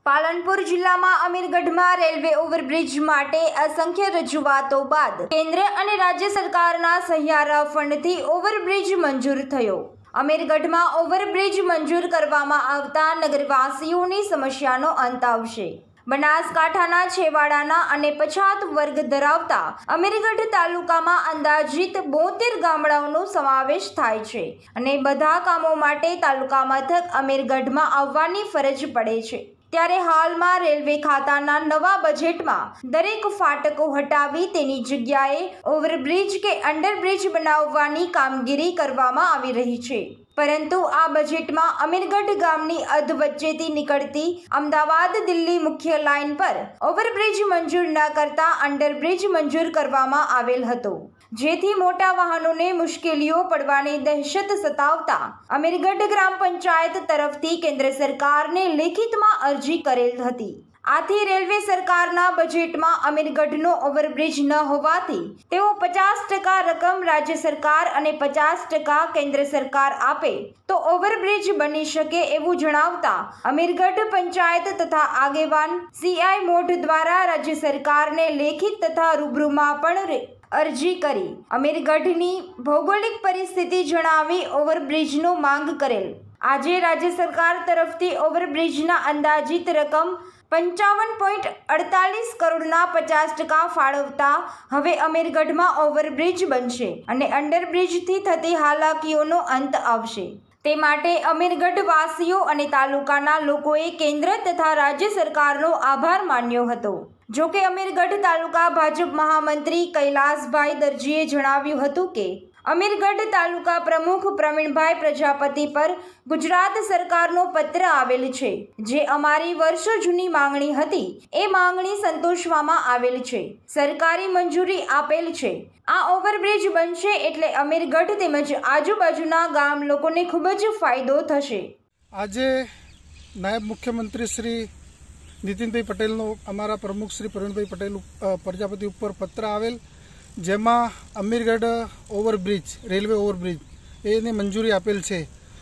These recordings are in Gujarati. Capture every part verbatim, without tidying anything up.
પાલનપુર જિલ્લામાં અમીરગઢમાં રેલવે ઓવરબ્રિજ માટે અસંખ્ય રજૂઆતો બાદ કેન્દ્ર અને રાજ્ય સરકારના સહિયારા ફંડથી ઓવરબ્રિજ મંજૂર થયો। અમીરગઢમાં ઓવરબ્રિજ મંજૂર કરવામાં આવતા નગરવાસીઓની સમસ્યાનો અંત આવશે। બનાસકાંઠાના છેવાડાના અને પછાત વર્ગ ધરાવતા અમીરગઢ તાલુકામાં અંદાજિત બોતેર ગામડાઓનો સમાવેશ થાય છે અને બધા કામો માટે તાલુકા મથક અમીરગઢમાં આવવાની ફરજ પડે છે। ત્યારે હાલમાં રેલવે ખાતાના નવા બજેટમાં દરેક ફાટકો હટાવી તેની જગ્યાએ ઓવરબ્રિજ કે અંડરબ્રિજ બનાવવાની કામગીરી કરવામાં આવી રહી છે, પરંતુ આ બજેટમાં અમીરગઢ ગામની અધ વચ્ચેથી નીકળતી અમદાવાદ દિલ્હી મુખ્ય લાઇન પર ઓવરબ્રિજ મંજૂર ન કરતા અંડરબ્રિજ મંજૂર કરવામાં આવેલ હતો, જેથી મોટા વાહનોને મુશ્કેલીઓ પડવાની દહેશત સતાવતા અમીરગઢ ગ્રામ પંચાયત તરફથી કેન્દ્ર સરકારને લેખિતમાં અરજી કરેલ હતી। આથી રેલવે સરકારના બજેટમાં અમીરગઢનો ઓવરબ્રિજ ન હોવાથી તેઓ પચાસ ટકા રકમ રાજ્ય સરકાર અને પચાસ ટકા કેન્દ્ર સરકાર આપે તો ઓવરબ્રિજ બની શકે એવું જણાવતા અમીરગઢ પંચાયત તથા આગેવાન સીઆઈ મોઢ દ્વારા રાજ્ય સરકારને લેખિત તથા રૂબરૂમાં પણ અરજી કરી અમીરગઢની ભૌગોલિક પરિસ્થિતિ જણાવી ઓવરબ્રિજનો માંગ કરેલ। આજે રાજ્ય સરકાર તરફથી ઓવરબ્રિજના અંદાજિત રકમ પંચાવન પોઈન્ટ અડતાલીસ કરોડના પચાસ ટકા ફાળવતા હવે અમીરગઢમાં ઓવરબ્રિજ બનશે અને અંડરબ્રિજથી થતી હાલાકીઓનો અંત આવશે। તે માટે અમીરગઢ વાસીઓ અને તાલુકાના લોકોએ કેન્દ્ર તથા રાજ્ય સરકારનો આભાર માન્યો હતો। જો કે અમીરગઢ તાલુકા ભાજપ મહામંત્રી કૈલાસભાઈ દરજીએ જણાવ્યું હતું કે અમીરગઢ તાલુકા પ્રમુખ પ્રવીણભાઈ પ્રજાપતિ પર ગુજરાત સરકારનો પત્ર આવેલ છે, જે અમારી વર્ષો જૂની માંગણી હતી એ માંગણી સંતોષવામાં આવેલ છે, સરકારી મંજૂરી આપેલ છે। આ ઓવરબ્રિજ બનશે એટલે અમીરગઢ તેમજ આજુબાજુના ગામ લોકોને ખૂબ જ ફાયદો થશે। આજે નાયબ મુખ્યમંત્રી શ્રી નીતિનભાઈ પટેલનો અમારા પ્રમુખ શ્રી પ્રવીણભાઈ પટેલ પ્રજાપતિ ઉપર પત્ર આવેલ, જેમાં અમીરગઢ ઓવરબ્રિજ રેલવે ઓવરબ્રિજ એની મંજૂરી આપેલ છે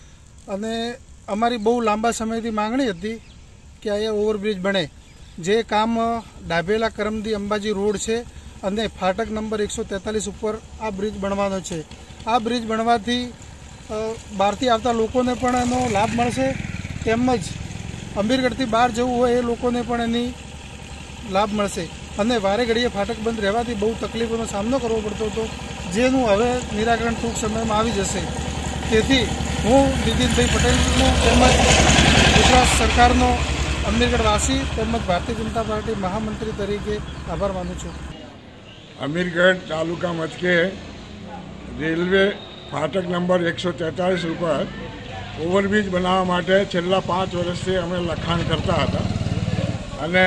અને અમારી બહુ લાંબા સમયથી માંગણી હતી કે અહીંયા ઓવરબ્રિજ બને, જે કામ ડાભેલા કરમદી અંબાજી રોડ છે અને ફાટક નંબર એકસો તેતાલીસ ઉપર આ બ્રિજ બનવાનો છે। આ બ્રિજ બનવાથી બહારથી આવતા લોકોને પણ એનો લાભ મળશે, તેમજ અમીરગઢથી બહાર જવું હોય એ લોકોને પણ એની લાભ મળશે અને વારે ઘડીએ ફાટક બંધ રહેવાથી બહુ તકલીફોનો સામનો કરવો પડતો હતો, જેનું હવે નિરાકરણ ટૂંક સમયમાં આવી જશે। તેથી હું નીતિનભાઈ પટેલનો તેમજ ગુજરાત સરકારનો અમીરગઢવાસી તેમજ ભારતીય જનતા પાર્ટી મહામંત્રી તરીકે આભાર માનું છું। અમીરગઢ તાલુકા મથકે રેલવે ફાટક નંબર એકસો તેતાલીસ ઉપર ઓવરબ્રિજ બનાવવા માટે છેલ્લા પાંચ વર્ષથી અમે લખાણ કરતા હતા અને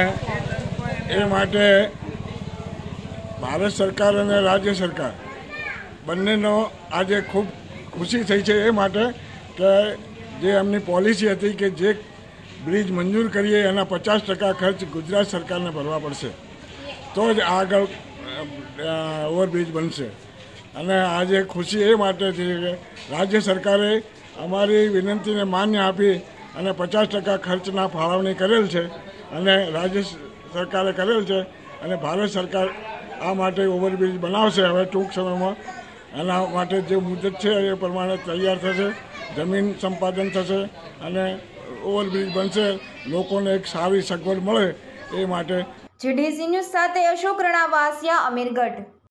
એ માટે ભારત સરકાર અને રાજ્ય સરકાર બંનેનો આજે ખૂબ ખુશી થઈ છે, એ માટે કે જે એમની પોલિસી હતી કે જે બ્રિજ મંજૂર કરીએ એના પચાસ ટકા ખર્ચ ગુજરાત સરકારને ભરવા પડશે તો જ આગળ ઓવરબ્રિજ બનશે। અને આજે ખુશી એ માટે છે કે રાજ્ય સરકારે અમારી વિનંતીને માન્ય આપી અને પચાસ ટકા ખર્ચના ફાળવણી કરેલ છે અને રાજ્ય સરકારે કરેલ છે અને ભારત સરકાર આ માટે ઓવરબ્રિજ બનાવશે હવે ટૂંક સમયમાં। એના માટે જે મુદત છે એ પ્રમાણે તૈયાર થશે, જમીન સંપાદન થશે અને ઓવરબ્રિજ બનશે, લોકોને એક સારી સગવડ મળે એ માટે। જીડીસી ન્યૂઝ સાથે અશોક રણાવાસિયા, અમીરગઢ।